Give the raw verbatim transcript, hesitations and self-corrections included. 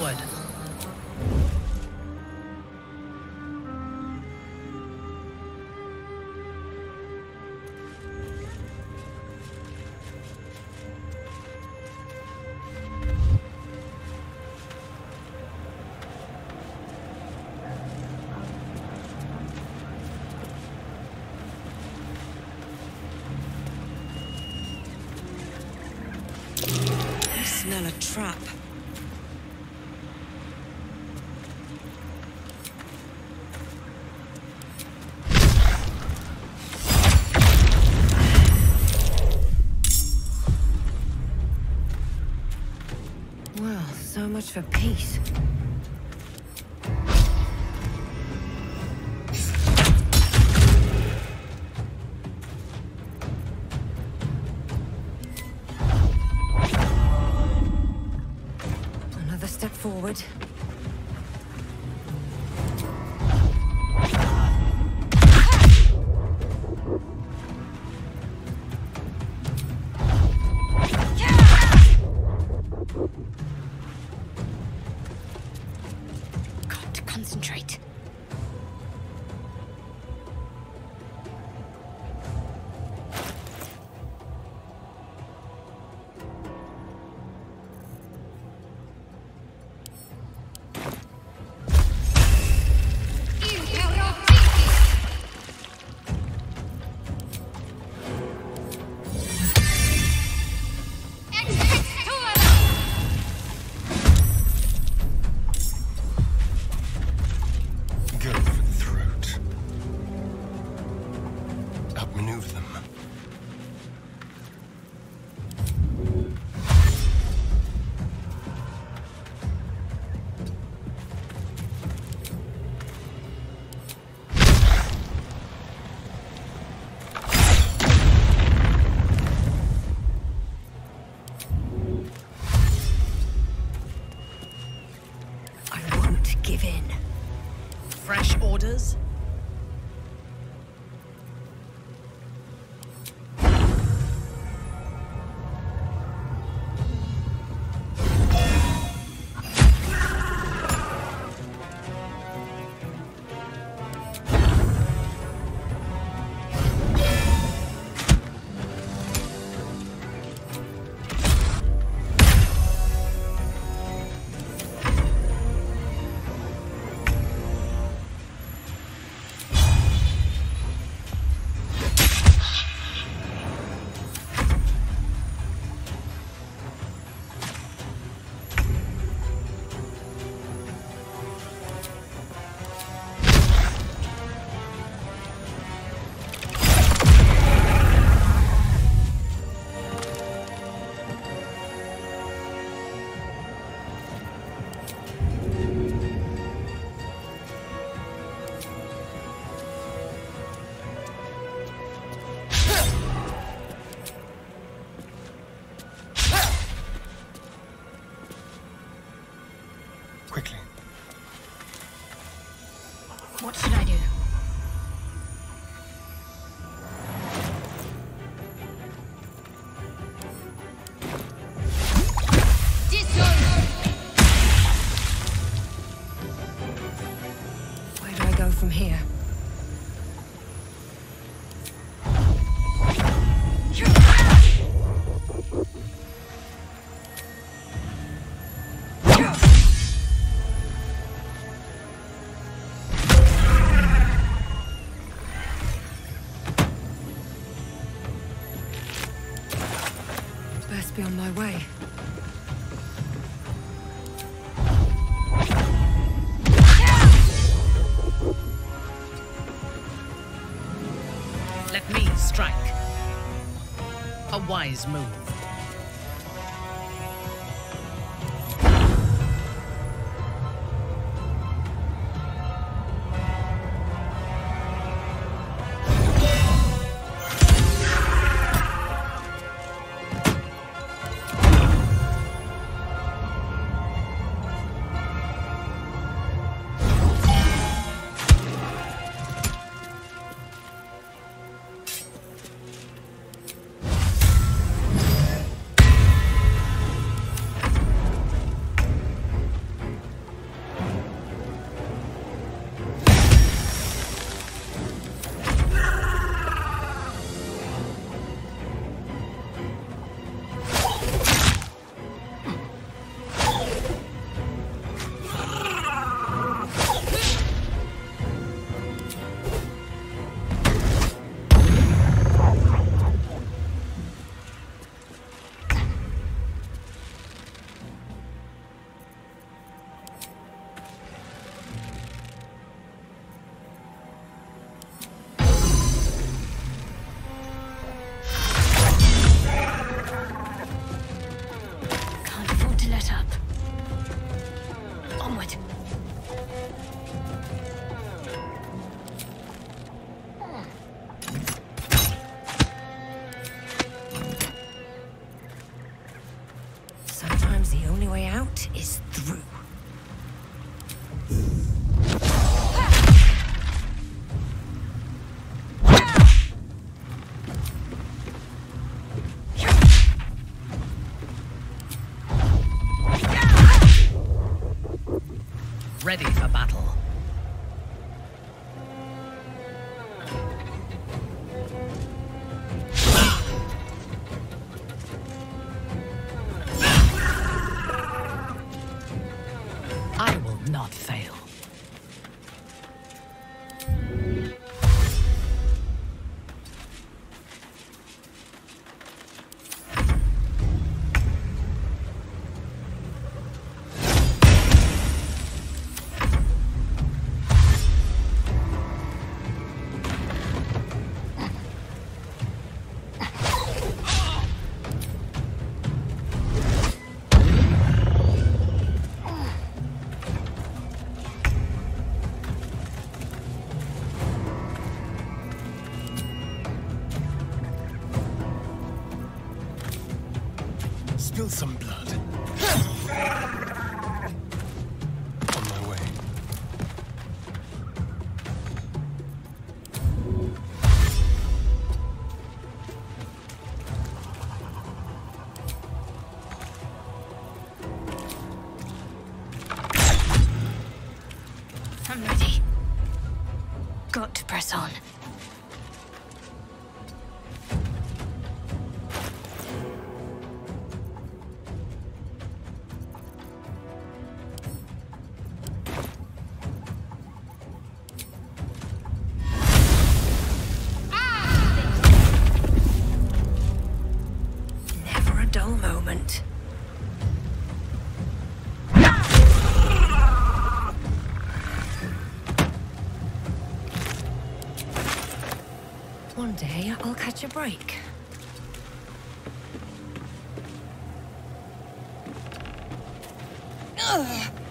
Forward. I smell a trap. Well, so much for peace. Another step forward. Got to concentrate. Go for the throat. Outmaneuver them. I won't give in. Fresh orders? Quickly. What should I do? Where do I go from here? Best be on my way. Let me strike. A wise move. set up. Onward. Sometimes the only way out is through. Ready for battle. I will not fail. Spill some blood. On my way. I'm ready. Got to press on. Never a dull moment. One day I'll catch a break. Ugh.